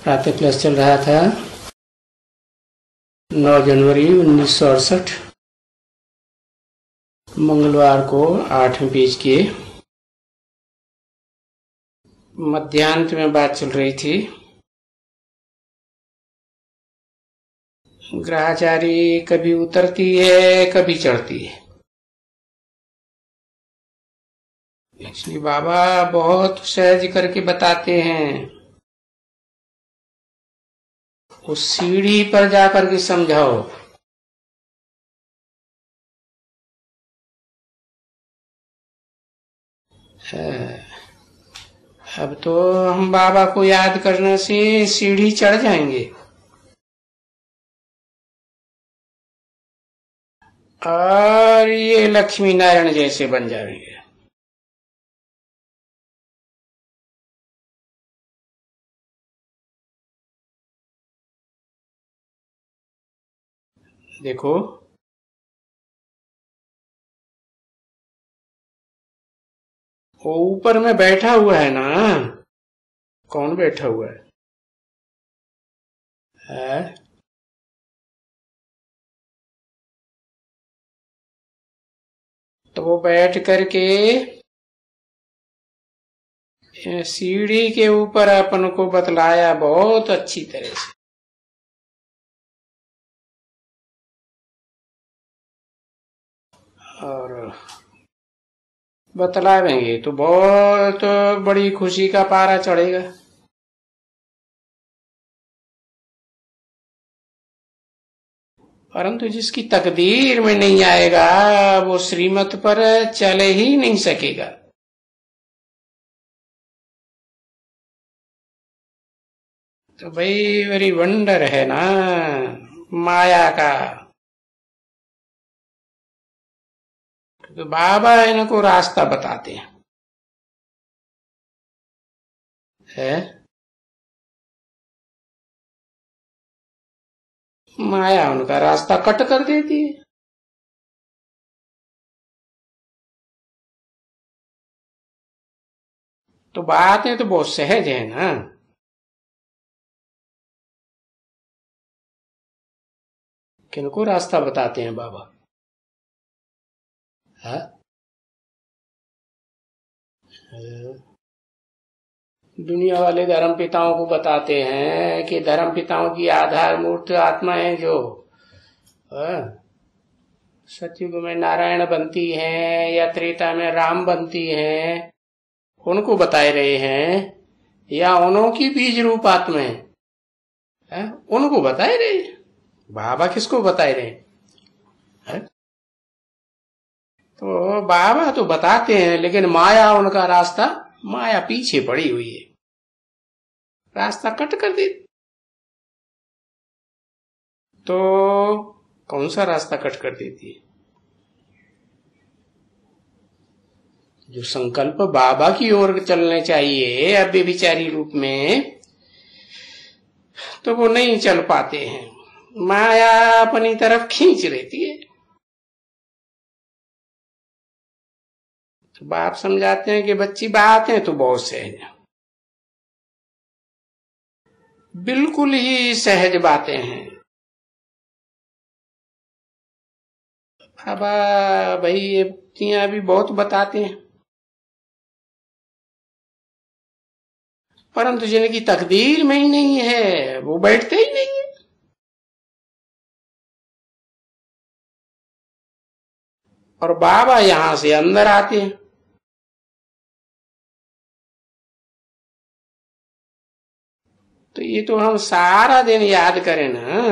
प्रातः क्लास चल रहा था 9 जनवरी 1968 मंगलवार को 8वें पेज के मध्यांत में बात चल रही थी। ग्रहचारी कभी उतरती है कभी चढ़ती है, इसलिए बाबा बहुत सहज करके बताते हैं। उस सीढ़ी पर जाकर के समझाओ। अब तो हम बाबा को याद करने से सीढ़ी चढ़ जाएंगे और ये लक्ष्मी नारायण जैसे बन जाएंगे। देखो वो ऊपर में बैठा हुआ है ना, कौन बैठा हुआ है? तो वो बैठ करके सीढ़ी के ऊपर अपन को बतलाया बहुत अच्छी तरह से। और बतलावेंगे तो बहुत बड़ी खुशी का पारा चढ़ेगा। परंतु जिसकी तकदीर में नहीं आएगा वो श्रीमत पर चले ही नहीं सकेगा। तो भाई वेरी वंडर है ना माया का। तो बाबा इनको रास्ता बताते हैं। माया उनका रास्ता कट कर देती है। तो बातें तो बहुत सहज है ना। किनको रास्ता बताते हैं बाबा? है? दुनिया वाले धर्म पिताओं को बताते हैं कि धर्म पिताओं की आधार मूर्त आत्मा है जो सतयुग में नारायण बनती हैं या त्रेता में राम बनती हैं, उनको बताए रहे हैं, या उन्हों की बीज रूप आत्मा है उनको बताए रहे हैं। बाबा किसको बताए रहे हैं? तो बाबा तो बताते हैं लेकिन माया उनका रास्ता, माया पीछे पड़ी हुई है, रास्ता कट कर दे। तो कौन सा रास्ता कट कर देती है? जो संकल्प बाबा की ओर चलने चाहिए अव्यभिचारी रूप में, तो वो नहीं चल पाते हैं, माया अपनी तरफ खींच लेती है। तो बाप समझाते हैं कि बच्ची बातें तो बहुत सहज है, बिल्कुल ही सहज बातें हैं। बाबा भाई ये भी बहुत बताते हैं, परंतु जिनकी तकदीर में ही नहीं है वो बैठते ही नहीं है। और बाबा यहां से अंदर आते हैं। तो ये तो हम सारा दिन याद करें ना,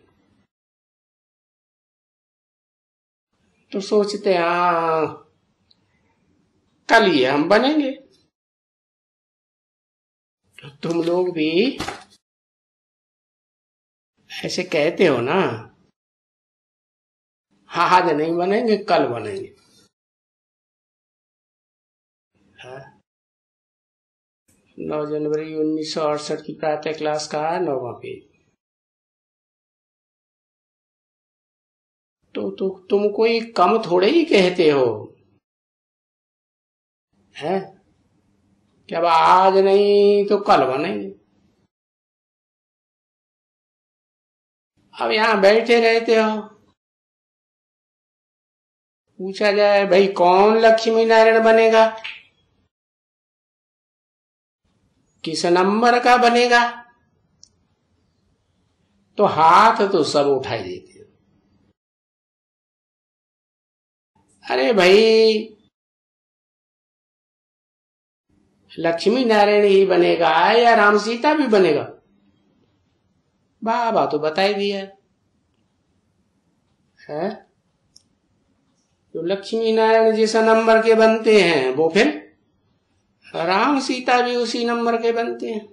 तो सोचते हाँ कल ये हम बनेंगे। तो तुम लोग भी ऐसे कहते हो ना, हाँ आज नहीं बनेंगे कल बनेंगे। 9 जनवरी 1968 की प्रातः क्लास का 9वां पेज। तो तुम कोई कम थोड़े ही कहते हो, है कि अब आज नहीं तो कल बनेंगे। अब यहां बैठे रहते हो, पूछा जाए भाई कौन लक्ष्मी नारायण बनेगा, किस नंबर का बनेगा, तो हाथ तो सब उठाई देते हो। अरे भाई लक्ष्मी नारायण ही बनेगा या राम सीता भी बनेगा? बाबा तो बता ही दिया है, तो लक्ष्मी नारायण जैसा नंबर के बनते हैं वो फिर राम सीता भी उसी नंबर के बनते हैं,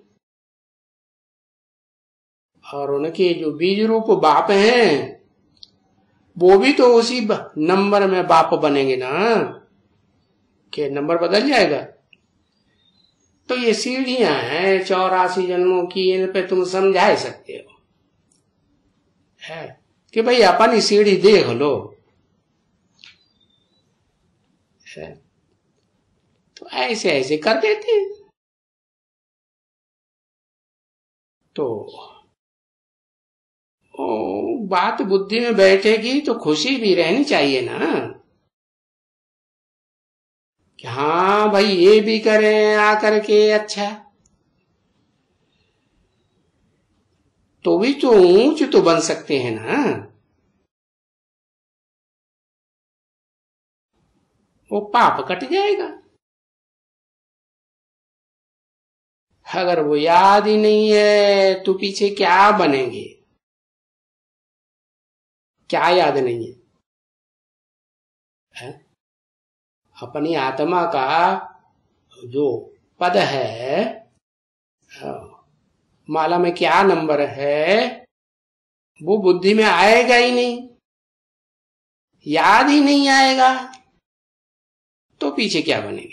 और उनके जो बीज रूप बाप हैं वो भी तो उसी नंबर में बाप बनेंगे ना, कि नंबर बदल जाएगा। तो ये सीढ़ियां हैं 84 जन्मों की, इन पे तुम समझा सकते हो है कि भाई अपनी सीढ़ी देख लो है, तो ऐसे ऐसे कर देते। तो बात बुद्धि में बैठेगी तो खुशी भी रहनी चाहिए ना, कि हाँ भाई ये भी करें आकर के, अच्छा तो भी तो ऊंच तो बन सकते हैं ना। वो पाप कट जाएगा। अगर वो याद ही नहीं है तो पीछे क्या बनेंगे, क्या याद नहीं है? अपनी आत्मा का जो पद है, माला में क्या नंबर है, वो बुद्धि में आएगा ही नहीं, याद ही नहीं आएगा, तो पीछे क्या बनेंगे।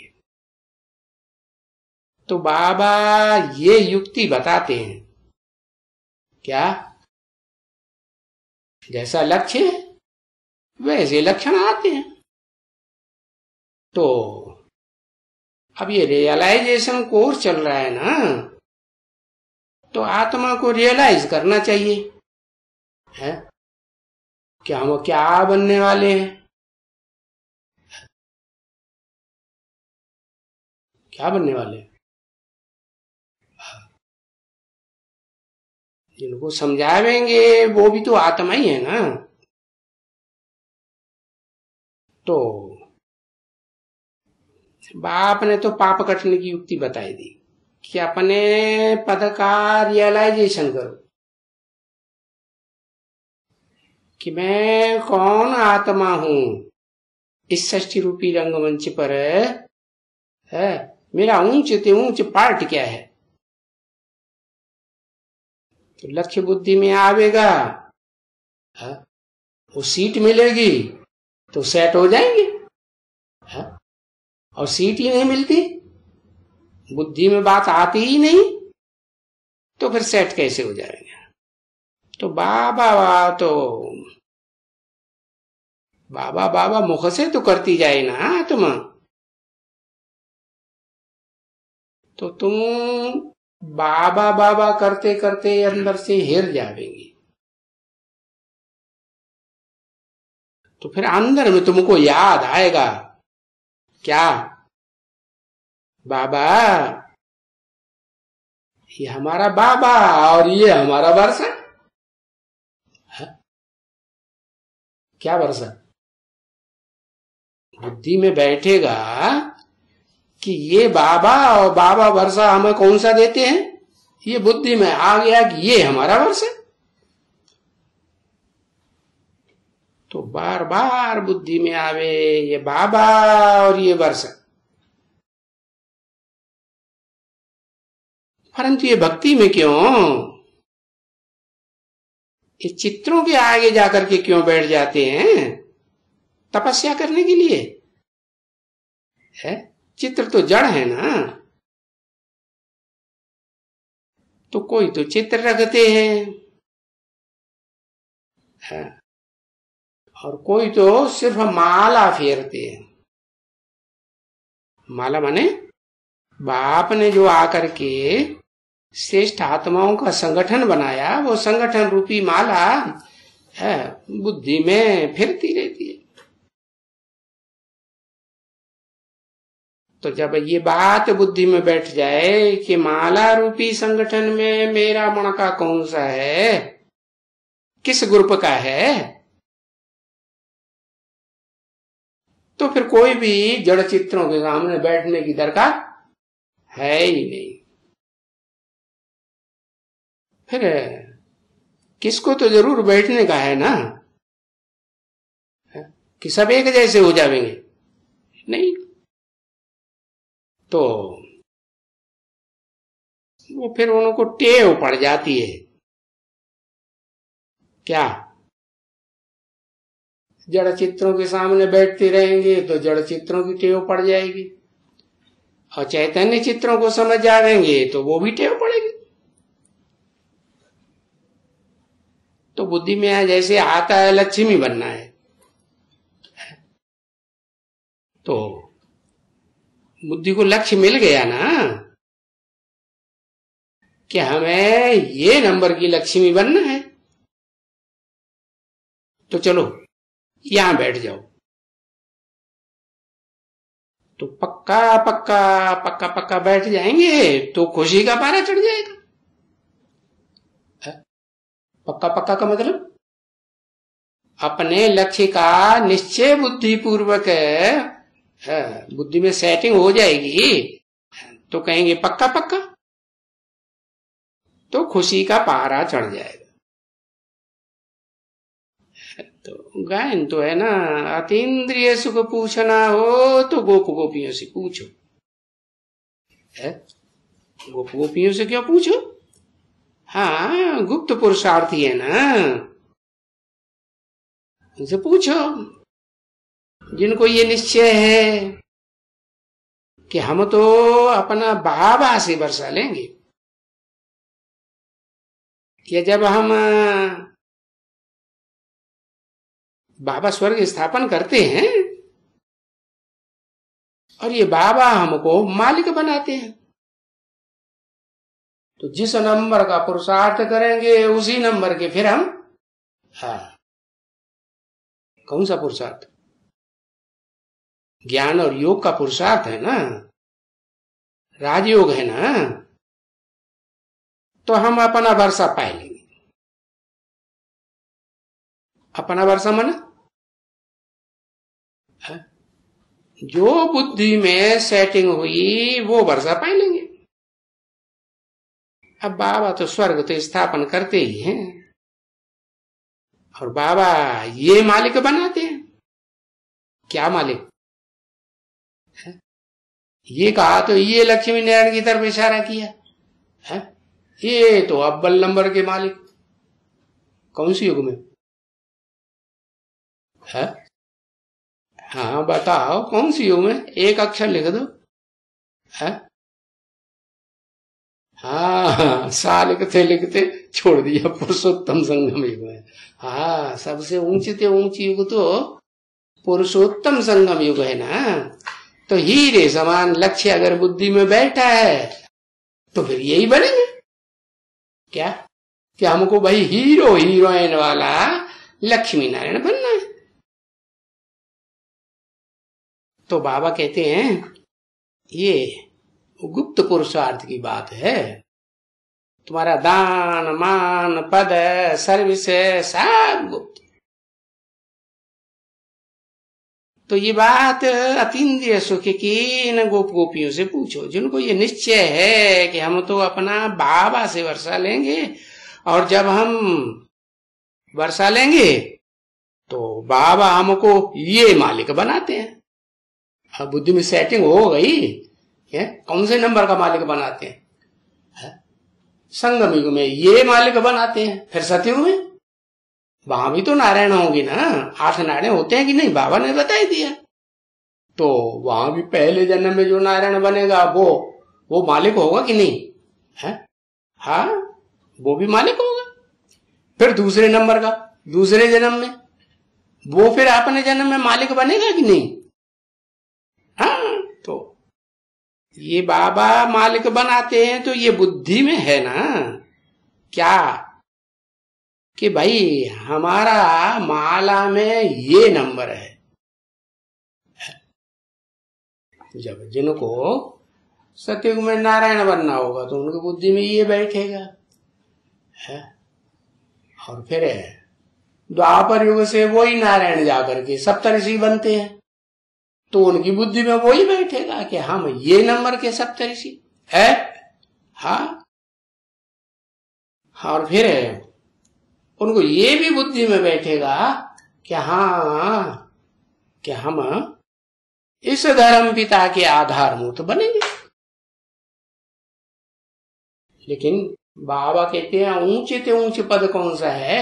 तो बाबा ये युक्ति बताते हैं, क्या जैसा लक्ष्य वैसे लक्षण आते हैं। तो अब ये रियलाइजेशन कोर्स चल रहा है ना, तो आत्मा को रियलाइज करना चाहिए है कि हम क्या बनने वाले हैं, क्या बनने वाले हैं। जिनको समझावेंगे वो भी तो आत्मा ही है ना। तो बाप ने तो पाप कटने की युक्ति बताई दी कि अपने पद का रियलाइजेशन करो कि मैं कौन आत्मा हूं, इस षष्ठी रूपी रंगमंच पर है मेरा ऊंच से ऊंच पार्ट क्या है। तो लक्ष्य बुद्धि में आवेगा, वो सीट मिलेगी तो सेट हो जाएंगे, और सीट ही नहीं मिलती, बुद्धि में बात आती ही नहीं, तो फिर सेट कैसे हो जाएंगे। तो बाबा बाबा मुख से तो करती जाए ना आत्मा, तो तुम बाबा बाबा करते करते अंदर से हिर जाएंगी। तो फिर अंदर में तुमको याद आएगा क्या, बाबा ये हमारा बाबा और ये हमारा वर्षा। क्या वर्षा बुद्धि में बैठेगा कि ये बाबा और बाबा वर्षा हमें कौन सा देते हैं, ये बुद्धि में आ गया कि ये हमारा वर्ष है। तो बार बार बुद्धि में आवे ये बाबा और ये वर्ष, परंतु ये भक्ति में क्यों, ये चित्रों के आगे जाकर के क्यों बैठ जाते हैं, तपस्या करने के लिए है। चित्र तो जड़ है ना, तो कोई तो चित्र रखते हैं है, और कोई तो सिर्फ माला फेरते हैं। माला माने बाप ने जो आकर के श्रेष्ठ आत्माओं का संगठन बनाया, वो संगठन रूपी माला बुद्धि में फिरती रहती है। तो जब ये बात बुद्धि में बैठ जाए कि माला रूपी संगठन में मेरा मणका कौन सा है, किस ग्रुप का है, तो फिर कोई भी जड़ चित्रों के सामने बैठने की दरकार है ही नहीं। फिर किसको तो जरूर बैठने का है ना, कि सब एक जैसे हो जाएंगे, नहीं। तो वो फिर उनको टेव पड़ जाती है, क्या जड़ चित्रों के सामने बैठते रहेंगे तो जड़ चित्रों की टेव पड़ जाएगी, और चैतन्य चित्रों को समझ जाएंगे तो वो भी टेव पड़ेगी। तो बुद्धि में जैसे आता है लक्ष्मी बनना है, तो बुद्धि को लक्ष्य मिल गया ना कि हमें ये नंबर की लक्ष्मी बनना है, तो चलो यहां बैठ जाओ। तो पक्का पक्का पक्का पक्का बैठ जाएंगे तो खुशी का पारा चढ़ जाएगा। पक्का पक्का का मतलब अपने लक्ष्य का निश्चय बुद्धि पूर्वक बुद्धि में सेटिंग हो जाएगी, तो कहेंगे पक्का पक्का, तो खुशी का पारा चढ़ जाएगा। तो गायन तो है ना, अतीन्द्रिय सुख पूछना हो तो गोप गोपियों से पूछो। गोप गोपियों से क्यों पूछो? हाँ, गुप्त पुरुषार्थी है ना, उनसे पूछो, जिनको ये निश्चय है कि हम तो अपना बाबा से वर्षा लेंगे, कि जब हम बाबा स्वर्ग स्थापन करते हैं और ये बाबा हमको मालिक बनाते हैं, तो जिस नंबर का पुरुषार्थ करेंगे उसी नंबर के फिर हम, कौन सा पुरुषार्थ? ज्ञान और योग का पुरुषार्थ है ना, राजयोग है ना, तो हम अपना वर्षा पाए लेंगे। अपना वर्षा माना जो बुद्धि में सेटिंग हुई वो वर्षा पाए लेंगे। अब बाबा तो स्वर्ग तो स्थापन करते ही हैं, और बाबा ये मालिक बनाते हैं। क्या मालिक? ये कहा तो ये लक्ष्मी नारायण की तरफ इशारा किया है, ये तो अव्वल नंबर के मालिक। कौन सी युग में है? हाँ बताओ, कौन सी युग में? एक अक्षर लिख दो। है? हाँ, सा लिखते लिखते छोड़ दिया, पुरुषोत्तम संगम युग में। हाँ, सबसे ऊंची से ऊंची युग तो पुरुषोत्तम संगम युग है ना। तो हीरे समान लक्ष्य अगर बुद्धि में बैठा है तो फिर यही बनेंगे। क्या कि हमको भाई हीरो हीरोइन वाला लक्ष्मी नारायण बनना है। तो बाबा कहते हैं ये गुप्त पुरुषार्थ की बात है। तुम्हारा दान मान पद सर्विस सब गुप्त। तो ये बात अतीन्द्रिय सुख की न गोप गोपियों से पूछो, जिनको ये निश्चय है कि हम तो अपना बाबा से वर्षा लेंगे, और जब हम वर्षा लेंगे तो बाबा हमको ये मालिक बनाते हैं। अब बुद्धि में सेटिंग हो गई है, कौन से नंबर का मालिक बनाते हैं? संगम युग में ये मालिक बनाते हैं। फिर सतयुग में वहां भी तो नारायण होंगे ना, 8 नारायण होते हैं कि नहीं, बाबा ने बता ही दिया। तो वहां भी पहले जन्म में जो नारायण बनेगा वो मालिक होगा कि नहीं है? हाँ, वो भी मालिक होगा। फिर दूसरे नंबर का दूसरे जन्म में वो फिर अपने जन्म में मालिक बनेगा कि नहीं? हाँ, तो ये बाबा मालिक बनाते हैं तो ये बुद्धि में है ना क्या कि भाई हमारा माला में ये नंबर है। जब जिनको सतयुग में नारायण बनना होगा तो उनकी बुद्धि में ये बैठेगा है। और फिर द्वापर युग से वही नारायण जाकर के सप्तऋषि बनते हैं तो उनकी बुद्धि में वही बैठेगा कि हम ये नंबर के सप्तऋषि है। हाँ, और फिर उनको ये भी बुद्धि में बैठेगा कि हाँ कि हम इस धर्म पिता के आधारभूत बनेंगे। लेकिन बाबा कहते हैं ऊंचे से ऊंच पद कौन सा है?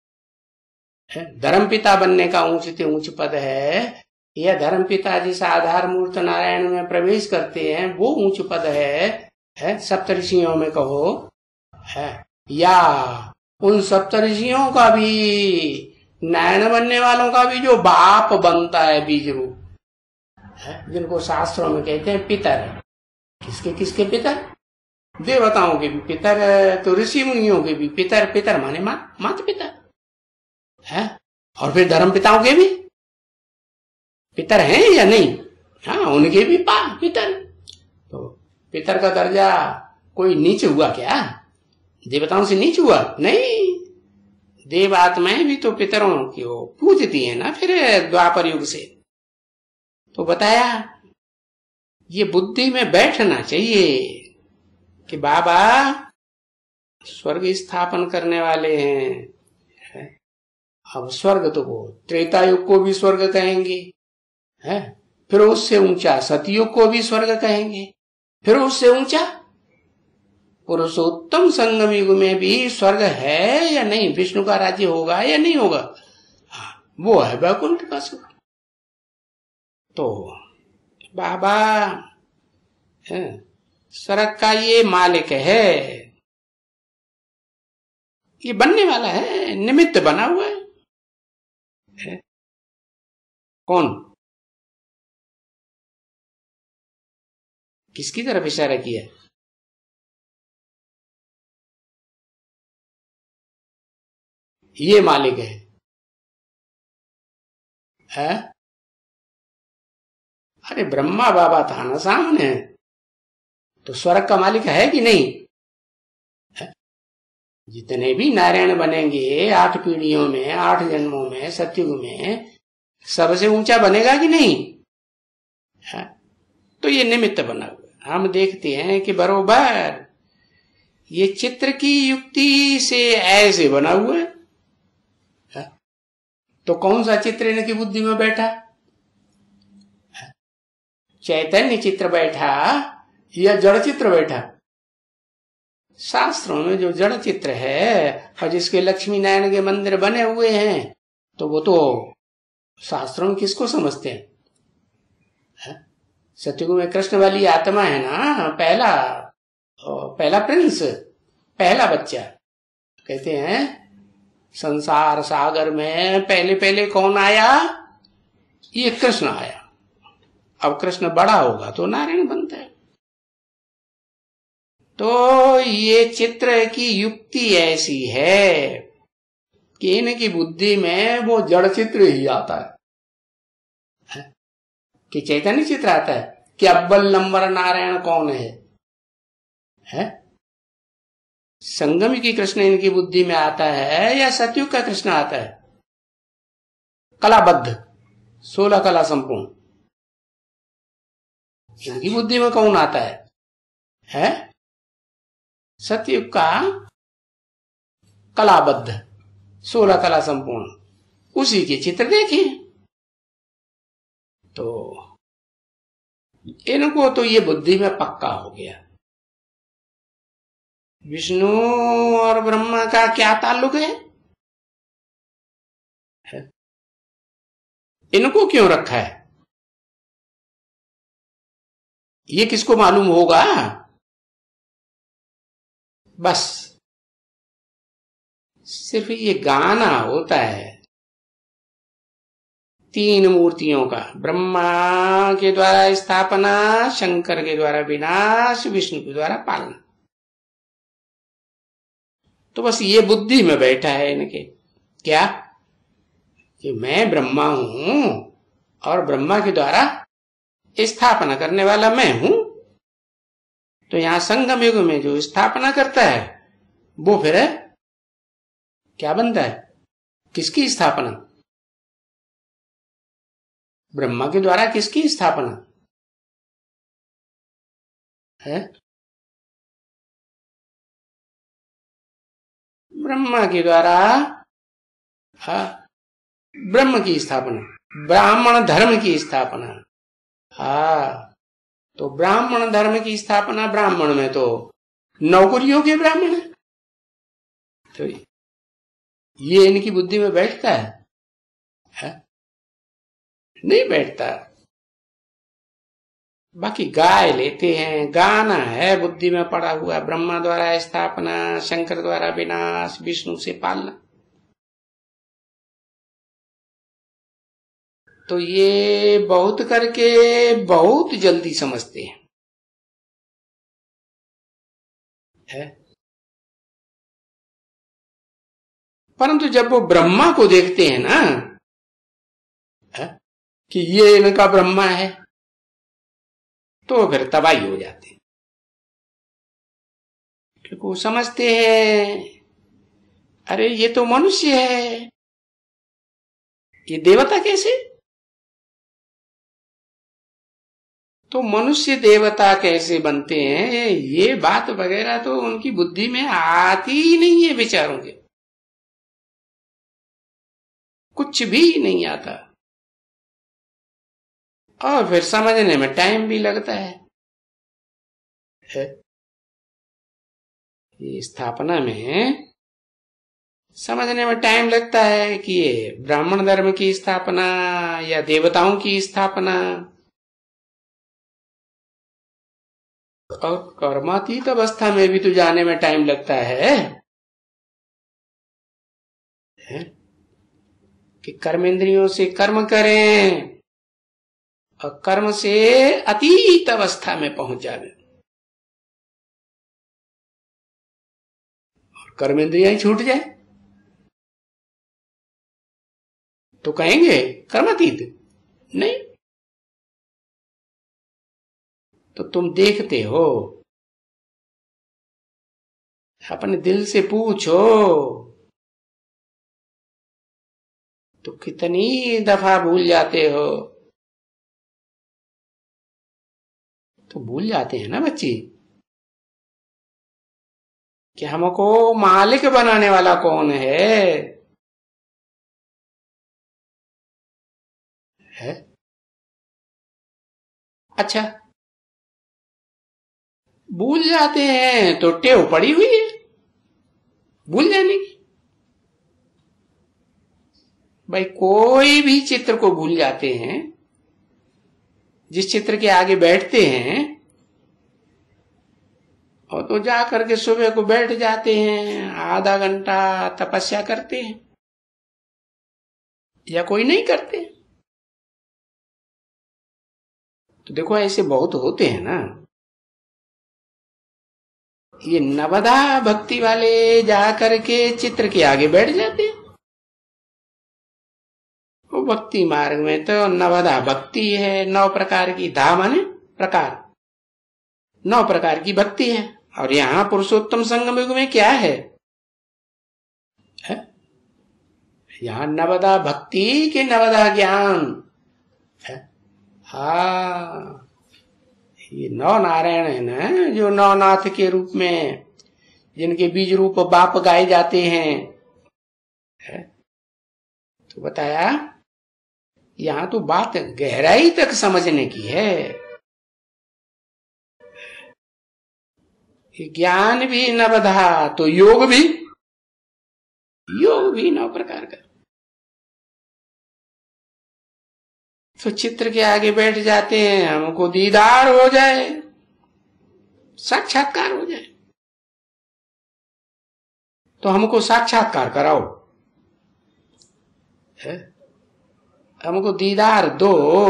धर्म पिता बनने का ऊंच से ऊंच पद है यह धर्म पिता जिस आधार मूर्त नारायण में प्रवेश करते हैं वो ऊंच पद है सप्तऋषियों में कहो है, या उन सप्तऋषियों का भी नारायण बनने वालों का भी जो बाप बनता है बीज रूप है, जिनको शास्त्रों में कहते हैं पितर। किसके किसके पितर? देवताओं के भी पितर तो ऋषि मुनियों के भी पितर। पितर माने माता पिता है। और फिर धर्म पिताओं के भी पितर हैं या नहीं? हाँ, उनके भी पितर। तो पितर का दर्जा कोई नीच हुआ क्या? देवताओं से नीच हुआ? नहीं, देव आत्माएं भी तो पितरों की पूजती है ना फिर द्वापर युग से। तो बताया ये बुद्धि में बैठना चाहिए कि बाबा स्वर्ग स्थापन करने वाले हैं। अब स्वर्ग तो वो त्रेता युग को भी स्वर्ग कहेंगे है, फिर उससे ऊंचा सतयुग को भी स्वर्ग कहेंगे, फिर उससे ऊंचा पुरुषोत्तम संगम युग में भी स्वर्ग है या नहीं, विष्णु का राज्य होगा या नहीं होगा। वो है वैकुंठ का सुख। तो बाबा स्वर्ग का ये मालिक है, ये बनने वाला है, निमित्त बना हुआ है। कौन? किसकी तरफ इशारा किया? ये मालिक है? अरे ब्रह्मा बाबा था ना सामने, तो स्वर्ग का मालिक है कि नहीं है? जितने भी नारायण बनेंगे 8 पीढ़ियों में 8 जन्मों में सतयुग में सबसे ऊंचा बनेगा कि नहीं है? तो ये निमित्त बना हुआ। हम देखते हैं कि बरोबर ये चित्र की युक्ति से ऐसे बना हुआ है। तो कौन सा चित्र इनकी बुद्धि में बैठा? चैतन्य चित्र बैठा या जड़ चित्र बैठा? शास्त्रों में जो जड़ चित्र है और जिसके लक्ष्मी नारायण के मंदिर बने हुए हैं तो वो तो शास्त्रों में किसको समझते हैं? सतयुग में कृष्ण वाली आत्मा है ना, पहला प्रिंस, पहला बच्चा। कहते हैं संसार सागर में पहले पहले कौन आया? ये कृष्ण आया। अब कृष्ण बड़ा होगा तो नारायण बनता है। तो ये चित्र की युक्ति ऐसी है कि इनकी बुद्धि में वो जड़ चित्र ही आता है कि चैतन्य चित्र आता है कि अव्वल नंबर नारायण कौन है? संगम की कृष्ण इनकी बुद्धि में आता है या सतयुग का कृष्ण आता है? कलाबद्ध 16 कला संपूर्ण इनकी बुद्धि में कौन आता है? सतयुग का कलाबद्ध 16 कला संपूर्ण, उसी के चित्र देखें। तो इनको तो ये बुद्धि में पक्का हो गया विष्णु और ब्रह्मा का क्या ताल्लुक है? इनको क्यों रखा है ये किसको मालूम होगा? बस सिर्फ ये गाना होता है, तीन मूर्तियों का, ब्रह्मा के द्वारा स्थापना, शंकर के द्वारा विनाश, विष्णु के द्वारा पालना। तो बस ये बुद्धि में बैठा है इनके, क्या कि मैं ब्रह्मा हूं और ब्रह्मा के द्वारा स्थापना करने वाला मैं हूं। तो यहां संगम युग में जो स्थापना करता है वो फिर क्या बनता है? किसकी स्थापना? ब्रह्मा के द्वारा किसकी स्थापना है? ब्रह्मा के द्वारा ब्रह्म की स्थापना, ब्राह्मण धर्म की स्थापना। तो ब्राह्मण धर्म की स्थापना, ब्राह्मण में तो नौकरियों के ब्राह्मण है। तो ये इनकी बुद्धि में बैठता है? नहीं बैठता। बाकी गाय लेते हैं, गाना है बुद्धि में पड़ा हुआ, ब्रह्मा द्वारा स्थापना, शंकर द्वारा विनाश, विष्णु से पालना। तो ये बहुत करके बहुत जल्दी समझते हैं, है? परंतु जब वो ब्रह्मा को देखते हैं ना, है? कि ये इनका ब्रह्मा है, तो फिर तबाही हो जाते हैं। क्योंकि वो समझते हैं अरे ये तो मनुष्य है, ये देवता कैसे? तो मनुष्य देवता कैसे बनते हैं, ये बात वगैरह तो उनकी बुद्धि में आती ही नहीं है विचारों के, कुछ भी नहीं आता। और फिर समझने में टाइम भी लगता है। ये स्थापना में समझने में टाइम लगता है कि ये ब्राह्मण धर्म की स्थापना या देवताओं की स्थापना। और कर्मातीत अवस्था में भी तो जाने में टाइम लगता है कि कर्मेंद्रियों से कर्म करें और कर्म से अतीत अवस्था में पहुंच जाए और कर्मेंद्रियां ही छूट जाए तो कहेंगे कर्मातीत नहीं। तो तुम देखते हो, अपने दिल से पूछो तो कितनी दफा भूल जाते हो। तो भूल जाते हैं ना बच्ची कि हमको मालिक बनाने वाला कौन है? अच्छा, भूल जाते हैं तो टेव पड़ी हुई है भूल जाने की। भाई कोई भी चित्र को भूल जाते हैं, जिस चित्र के आगे बैठते हैं और तो जा करके सुबह को बैठ जाते हैं, आधा घंटा तपस्या करते हैं या कोई नहीं करते। तो देखो ऐसे बहुत होते हैं ना। ये नवधा भक्ति वाले जा करके चित्र के आगे बैठ जाते हैं। वो भक्ति मार्ग में तो नवधा भक्ति है, 9 प्रकार की, धा माने प्रकार, 9 प्रकार की भक्ति है। और यहां पुरुषोत्तम संगम युग में क्या है? यहां नवधा भक्ति के नवधा ज्ञान है। ये 9 नारायण है ना, जो 9 नाथ के रूप में, जिनके बीज रूप बाप गाए जाते हैं, तो बताया यहां तो बात गहराई तक समझने की है। ज्ञान भी नवधा तो योग भी 9 प्रकार का। तो चित्र के आगे बैठ जाते हैं, हमको दीदार हो जाए, साक्षात्कार हो जाए, तो हमको साक्षात्कार कराओ। हमको दीदार दो।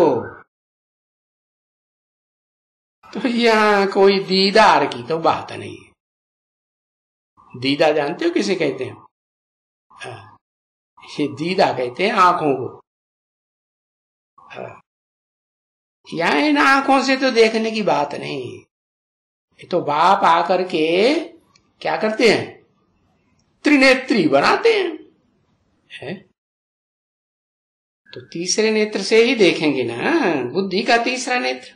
तो यहाँ कोई दीदार की तो बात नहीं है। दीदा जानते हो किसे कहते हैं? ये दीदा कहते हैं आंखों को। यहाँ इन आंखों से तो देखने की बात नहीं। ये तो बाप आकर के क्या करते हैं? त्रिनेत्री बनाते हैं, है? तो तीसरे नेत्र से ही देखेंगे ना, बुद्धि का तीसरा नेत्र।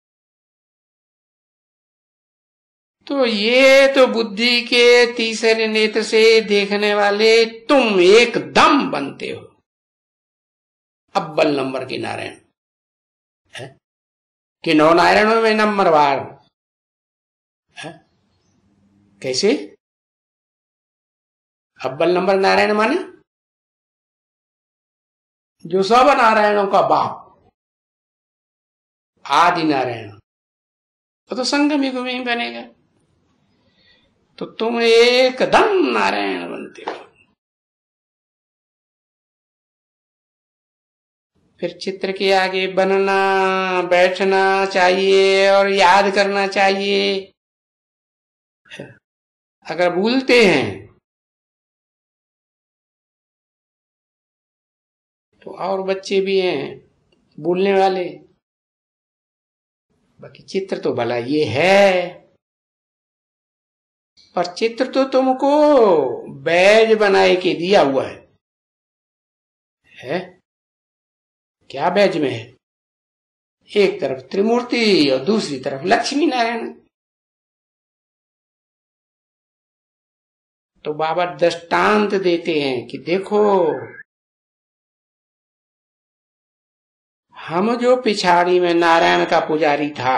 तो ये तो बुद्धि के तीसरे नेत्र से देखने वाले तुम एकदम बनते हो अव्वल नंबर के नारायण, है? कि 9 नारायणों में नंबरवार, है? कैसे? अव्वल नंबर नारायण माने जो सब नारायणों का बाप, आदि नारायण, तो संगम युग में ही बनेगा। तो तुम एकदम नारायण बनते हो। फिर चित्र के आगे बनना बैठना चाहिए और याद करना चाहिए। अगर भूलते हैं तो और बच्चे भी हैं भूलने वाले। बाकी चित्र तो भला ये है, पर चित्र तो तुमको बैज बनाए के दिया हुआ है? क्या बैज में है? एक तरफ त्रिमूर्ति और दूसरी तरफ लक्ष्मी नारायण। तो बाबा दृष्टांत देते हैं कि देखो, हम जो पिछाड़ी में नारायण का पुजारी था,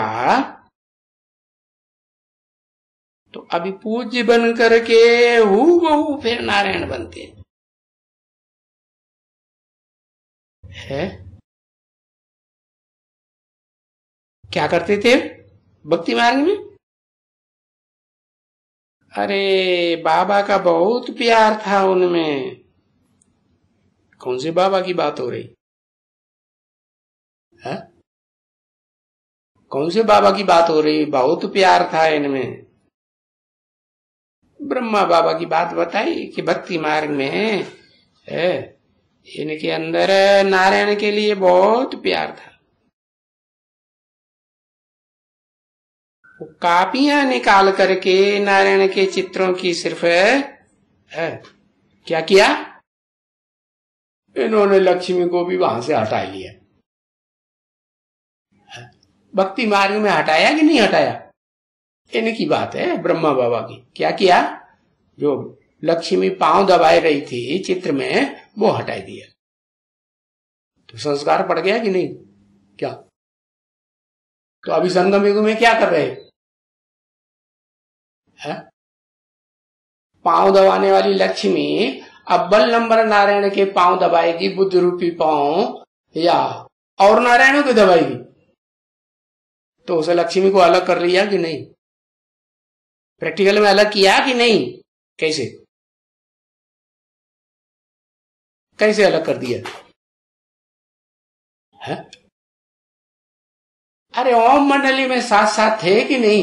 तो अभी पूज्य बन करके हूबहू फिर नारायण बनते हैं। क्या करते थे भक्ति मार्ग में? अरे बाबा का बहुत प्यार था उनमें। कौन से बाबा की बात हो रही है? कौन से बाबा की बात हो रही? बहुत प्यार था इनमें। ब्रह्मा बाबा की बात बताई कि भक्ति मार्ग में इनके अंदर नारायण के लिए बहुत प्यार था। वो कापियां निकाल करके नारायण के चित्रों की सिर्फ क्या किया, इन्होंने लक्ष्मी को भी वहां से हटा लिया। भक्ति मार्ग में हटाया कि नहीं हटाया? इनकी बात है ब्रह्मा बाबा की। क्या किया? जो लक्ष्मी पांव दबाए रही थी चित्र में, वो हटा दिया। तो संस्कार पड़ गया कि नहीं? क्या? तो अभी संगम युग में क्या कर रहे हैं? पांव दबाने वाली लक्ष्मी अव्वल नंबर नारायण के पांव दबाएगी, बुद्ध रूपी पांव, या और नारायणों को दबाएगी? तो उसे लक्ष्मी को अलग कर लिया कि नहीं? प्रैक्टिकल में अलग किया कि नहीं? कैसे कैसे अलग कर दिया है? अरे ओम मंडली में साथ साथ थे कि नहीं?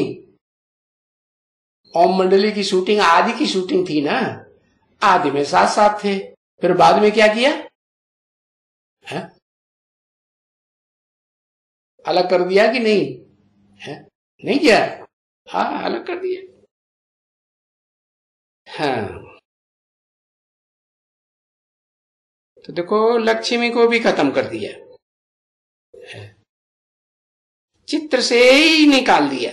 ओम मंडली की शूटिंग आदि की शूटिंग थी ना, आदि में साथ साथ थे। फिर बाद में क्या किया है? अलग कर दिया कि नहीं है? नहीं किया? हाँ, अलग कर दिया। हाँ, तो देखो लक्ष्मी को भी खत्म कर दिया, चित्र से ही निकाल दिया।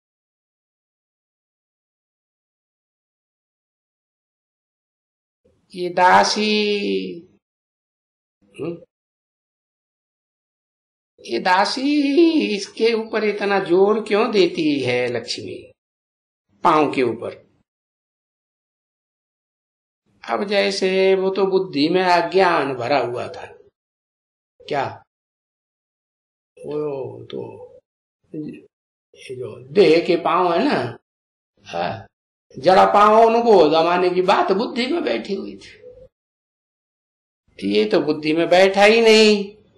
ये दासी, ये दासी इसके ऊपर इतना जोर क्यों देती है लक्ष्मी, पांव के ऊपर? अब जैसे वो तो बुद्धि में अज्ञान भरा हुआ था। क्या? वो तो ये जो देह के पांव है ना, जड़ा पांव, उनको दबाने की बात बुद्धि में बैठी हुई थी। ये तो बुद्धि में बैठा ही नहीं,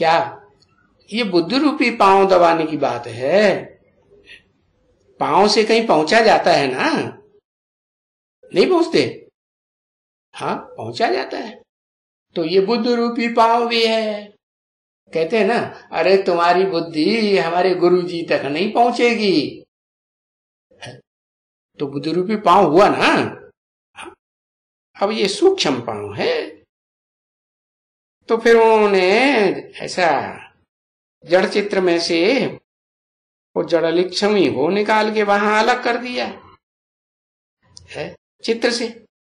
क्या ये बुद्धि रूपी पांव दबाने की बात है? पांव से कहीं पहुंचा जाता है ना? नहीं पहुंचते? हाँ, पहुंचा जाता है। तो ये बुद्धि रूपी पांव भी है। कहते हैं ना, अरे तुम्हारी बुद्धि हमारे गुरु जी तक नहीं पहुंचेगी। तो बुद्धि रूपी पांव हुआ ना। अब ये सूक्ष्म पांव है। तो फिर उन्होंने ऐसा जड़ चित्र में से वो जड़ लिच्छवी वो निकाल के वहां अलग कर दिया है चित्र से,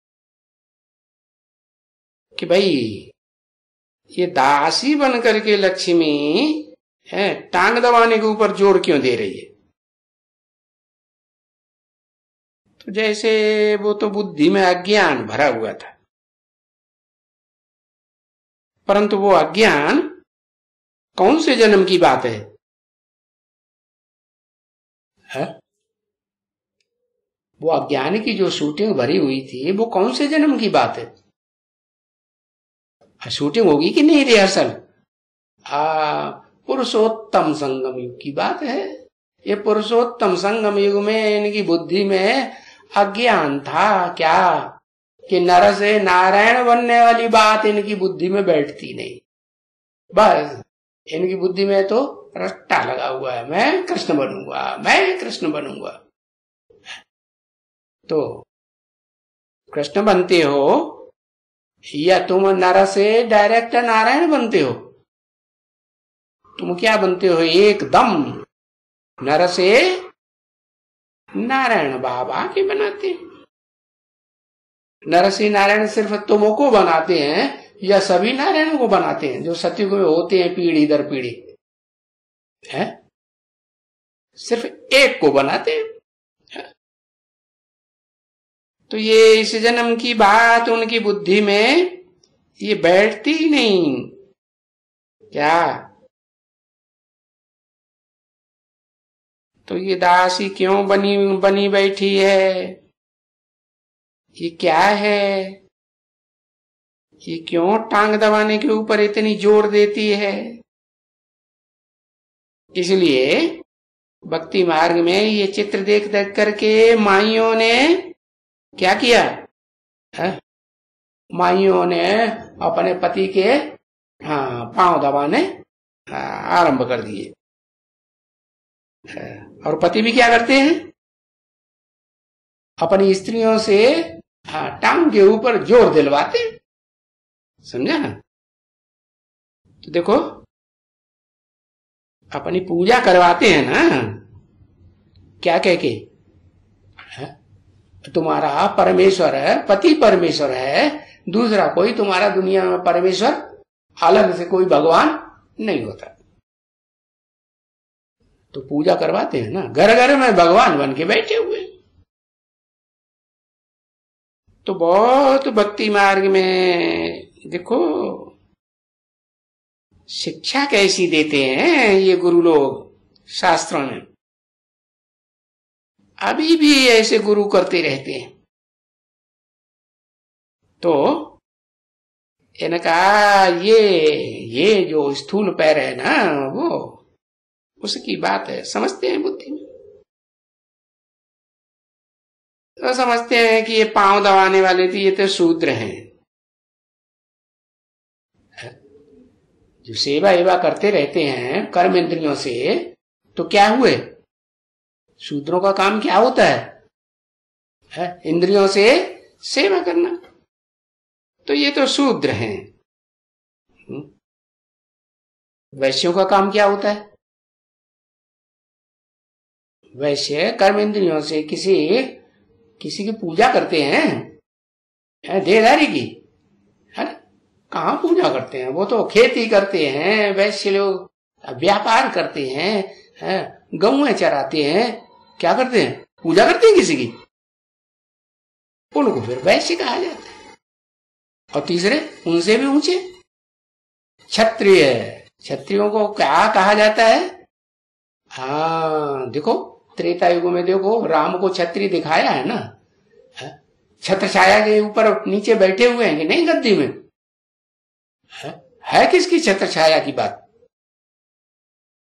कि भाई ये दासी बन करके लक्ष्मी है टांग दबाने के ऊपर जोर क्यों दे रही है? तो जैसे वो तो बुद्धि में अज्ञान भरा हुआ था, परंतु वो अज्ञान कौन से जन्म की बात है? वो अज्ञान की जो शूटिंग भरी हुई थी वो कौन से जन्म की बात है? शूटिंग होगी कि नहीं रिहर्सल? पुरुषोत्तम संगम युग की बात है। ये पुरुषोत्तम संगम युग में इनकी बुद्धि में अज्ञान था क्या, कि नर से नारायण बनने वाली बात इनकी बुद्धि में बैठती नहीं। बस इनकी बुद्धि में तो रट्टा लगा हुआ है, मैं कृष्ण बनूंगा, मैं कृष्ण बनूंगा। तो कृष्ण बनते हो या तुम नर से डायरेक्ट नारायण बनते हो? तुम क्या बनते हो? एकदम नर से नारायण बाबा के बनाते हैं। नर से नारायण सिर्फ तुमको बनाते हैं या सभी नारायण को बनाते हैं जो सतयुग में होते हैं पीढ़ी दर पीढ़ी? है सिर्फ एक को बनाते हैं। तो ये इस जन्म की बात उनकी बुद्धि में ये बैठती ही नहीं क्या? तो ये दासी क्यों बनी बैठी है? ये क्या है? ये क्यों टांग दबाने के ऊपर इतनी जोर देती है? इसलिए भक्ति मार्ग में ये चित्र देख देख करके माइयों ने क्या किया है? माइयों ने अपने पति के पांव दबाने आरंभ कर दिए। और पति भी क्या करते हैं? अपनी स्त्रियों से टांग के ऊपर जोर दिलवाते। समझा ना? तो देखो अपनी पूजा करवाते हैं ना, क्या कह के? तुम्हारा परमेश्वर है, पति परमेश्वर है, दूसरा कोई तुम्हारा दुनिया में परमेश्वर अलग से कोई भगवान नहीं होता। तो पूजा करवाते हैं ना, घर घर में भगवान बन के बैठे हुए। तो बहुत भक्ति मार्ग में देखो शिक्षा कैसी देते हैं ये गुरु लोग शास्त्रों में। अभी भी ऐसे गुरु करते रहते हैं। तो इनका ये जो स्थूल पैर है ना, वो उसकी बात है, समझते हैं बुद्धि में। तो समझते हैं कि ये पांव दबाने वाले थे, ये तो शूद्र हैं। जो सेवा एवा करते रहते हैं कर्म इंद्रियों से, तो क्या हुए? शूद्रों का काम क्या होता है? इंद्रियों से सेवा करना। तो ये तो शूद्र हैं। वैश्यों का काम क्या होता है? वैश्य कर्म इंद्रियों से किसी की पूजा करते हैं, देहधारी की। है कहाँ पूजा करते हैं? वो तो खेती करते हैं। वैश्य लोग व्यापार करते हैं, गौएं चराते हैं। क्या करते हैं? पूजा करते हैं किसी की। उनको फिर वैश्य कहा जाता है। और तीसरे उनसे भी ऊंचे क्षत्रिय। क्षत्रियों को क्या कहा जाता है? देखो त्रेता युग में देखो राम को क्षत्रिय दिखाया है ना, छत्र छाया के ऊपर नीचे बैठे हुए हैं कि नहीं गद्दी में? है किसकी छत्र छाया की बात?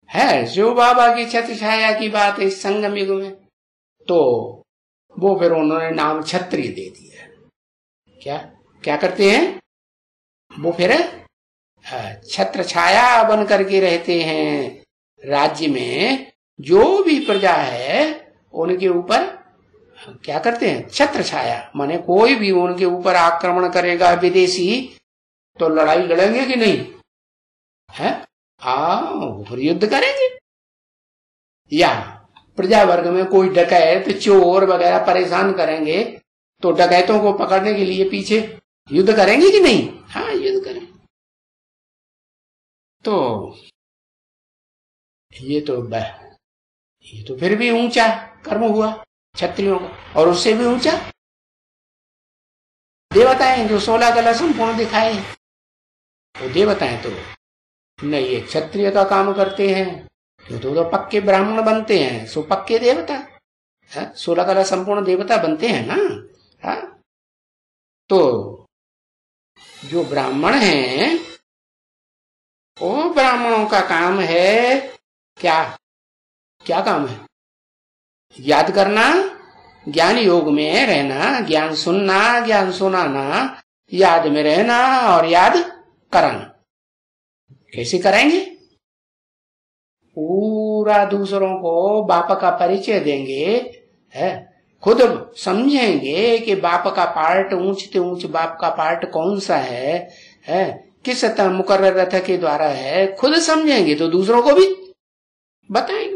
है जो बाबा की छत्र छाया की बात है इस संगम युग में, तो वो फिर उन्होंने नाम क्षत्रिय दे दिया। क्या क्या करते हैं वो फिर छत्र छाया बन करके रहते हैं राज्य में। जो भी प्रजा है उनके ऊपर क्या करते हैं, छत्र छाया। माने कोई भी उनके ऊपर आक्रमण करेगा विदेशी तो लड़ाई लड़ेंगे कि नहीं है, फिर युद्ध करेंगे। या प्रजा वर्ग में कोई डकैत चोर वगैरह परेशान करेंगे तो डकैतों को पकड़ने के लिए पीछे युद्ध करेंगे कि नहीं, हाँ युद्ध करेंगे। तो ये तो फिर भी ऊंचा कर्म हुआ क्षत्रियों का, और उससे भी ऊंचा देवताएं जो 16 कला संपूर्ण दिखाए हैं, वो देवताएं तो नहीं ये क्षत्रिय का काम करते हैं, तो पक्के ब्राह्मण बनते हैं, सो पक्के देवता 16 कला संपूर्ण देवता बनते हैं ना। हा? तो जो ब्राह्मण हैं वो ब्राह्मणों का काम है क्या, क्या काम है, याद करना, ज्ञान योग में रहना, ज्ञान सुनना, ज्ञान सुनाना, याद में रहना और याद कराना। कैसे करेंगे, पूरा दूसरों को बाप का परिचय देंगे, है खुद समझेंगे कि बाप का पार्ट ऊंच से ऊंच बाप का पार्ट कौन सा है किस मुकर्रर रथ के द्वारा है, खुद समझेंगे तो दूसरों को भी बताएंगे।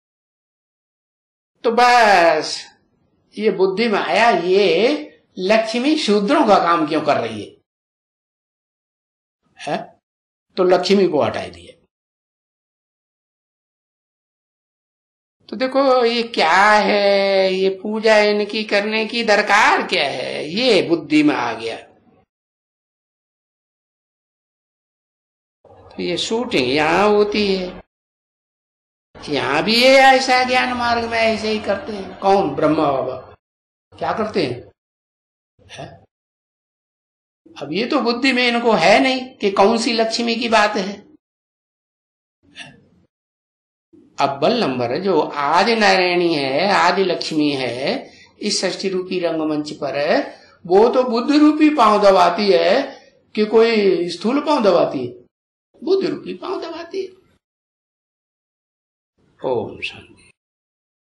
तो बस ये बुद्धि में आया, ये लक्ष्मी शूद्रों का काम क्यों कर रही है? तो लक्ष्मी को हटा दिया। तो देखो ये क्या है, ये पूजा इनकी करने की दरकार क्या है, ये बुद्धि में आ गया। तो ये शूटिंग यहां होती है, यहां भी ये ऐसा ज्ञान मार्ग में ऐसे ही करते हैं। कौन, ब्रह्मा बाबा क्या करते हैं? अब ये तो बुद्धि में इनको है नहीं कि कौन सी लक्ष्मी की बात है। अव्वल नंबर जो आदि नारायणी है, आदि लक्ष्मी है इस षष्ठी रूपी रंगमंच पर, वो तो बुद्ध रूपी पांव दबाती है कि कोई स्थूल पांव दबाती है, बुद्ध रूपी पांव दबाती है। ओम शांति।